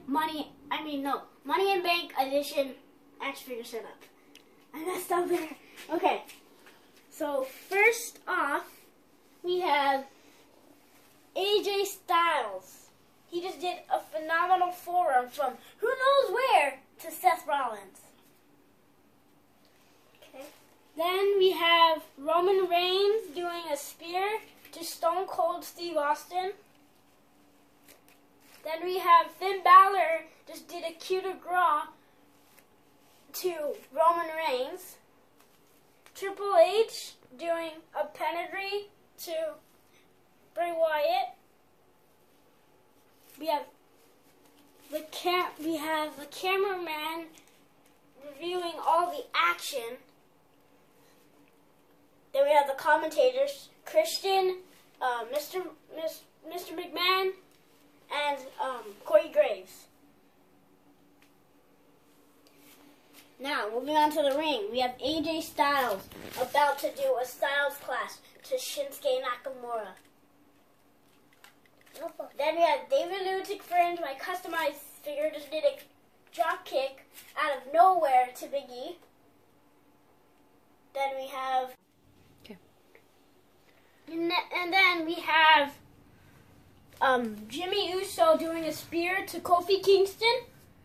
Money in Bank edition action figure setup. I messed up there. Okay, so first off, we have AJ Styles. He just did a phenomenal forearm from who knows where to Seth Rollins. Okay. Then we have Roman Reigns doing a spear to Stone Cold Steve Austin. Then we have Finn Balor just did a coup de grace to Roman Reigns. Triple H doing a pedigree to Bray Wyatt. We have the cameraman reviewing all the action. Then we have the commentators, Christian, Mr. McMahon, and Corey Graves. Now, moving on to the ring, we have AJ Styles about to do a Styles clash to Shinsuke Nakamura. Then we have David Lutic Friends, my customized figure, just did a drop kick out of nowhere to Big E. Then we have... Okay. And then we have Jimmy Uso doing a spear to Kofi Kingston.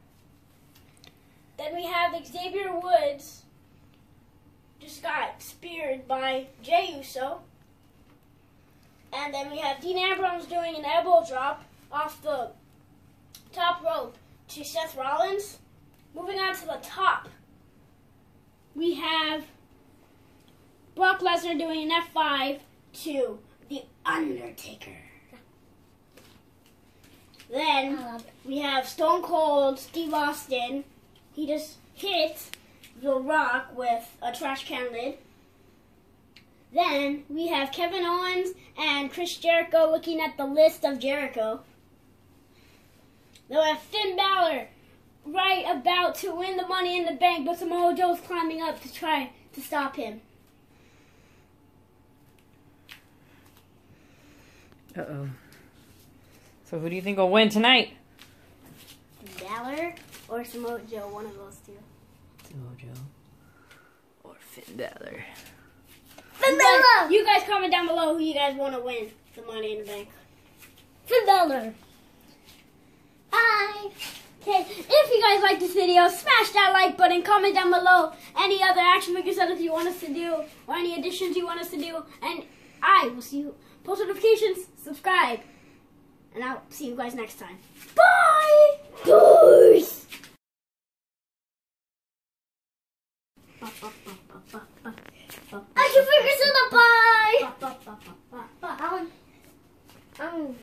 Then we have Xavier Woods just got speared by Jey Uso. And then we have Dean Ambrose doing an elbow drop off the top rope to Seth Rollins. Moving on to the top, we have Brock Lesnar doing an F5 to The Undertaker. Then we have Stone Cold Steve Austin. He just hit The Rock with a trash can lid. Then we have Kevin Owens and Chris Jericho looking at the list of Jericho. Then we have Finn Balor right about to win the Money in the Bank, but Samoa Joe's climbing up to try to stop him. Uh-oh. So who do you think will win tonight? Balor or Samoa Joe, one of those two. Samoa Joe or Finn Balor. Finn Balor! You guys comment down below who you guys want to win the Money in the Bank. Finn Balor. Bye. Okay, if you guys like this video, smash that like button, comment down below any other action figure setups you want us to do, or any additions you want us to do, and I will see you. Post notifications, subscribe, and I'll see you guys next time. Bye! Peace! Action figure setup, bye!